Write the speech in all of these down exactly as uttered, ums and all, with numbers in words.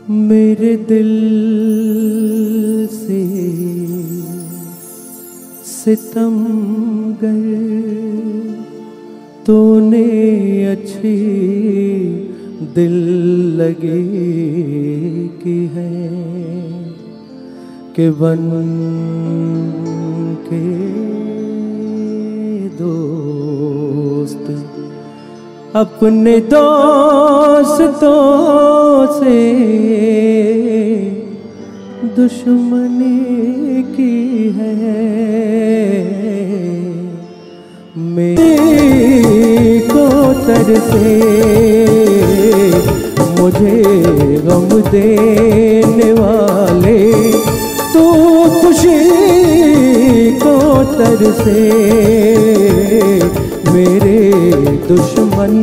मेरे दिल से सितमगर तूने अच्छी दिल लगी की है कि बन के दोस्त अपने दोस्तों से दुश्मनी की है। मेरे को तरसे मुझे गम देने वाले, तू खुशी को तरसे मेरे दुश्मन।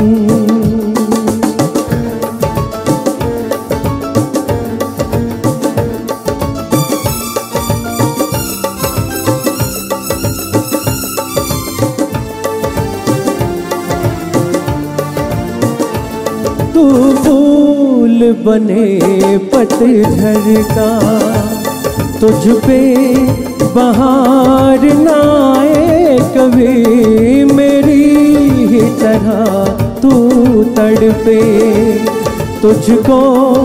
तू फूल बने पतझड़ का, तुझ पे बहार ना आए कभी मेरी ही तरह तू तड़पे, तुझको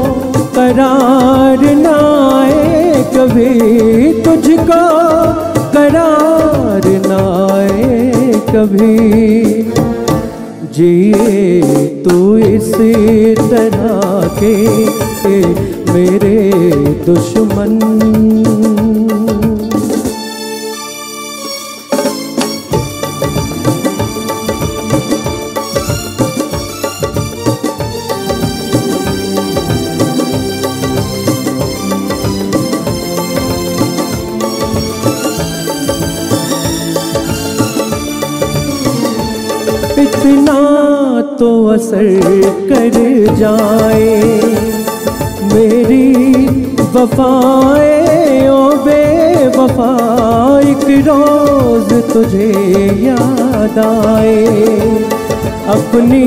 करार ना आए कभी, तुझको करार ना आए कभी। जिए तू इसी तरह के मेरे दुश्मन। इतना तो असर कर जाए मेरी वफाएं ओ बेवफा, एक रोज तुझे याद आए अपनी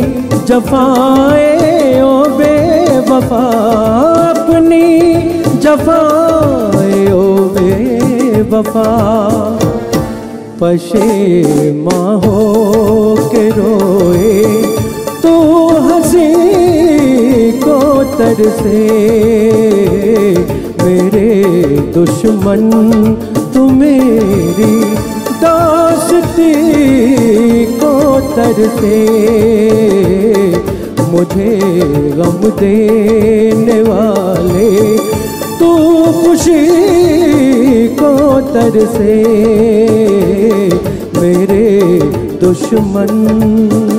जफाएं ओ बेवफा, अपनी जफाएं ओ बेवफा। पशेमा हो के रोए तो हंसी को तरसे मेरे दुश्मन। तू मेरी दोस्ती को तरसे मुझे गम देने वाले, तू खुशी को तरसे मेरे दुश्मन।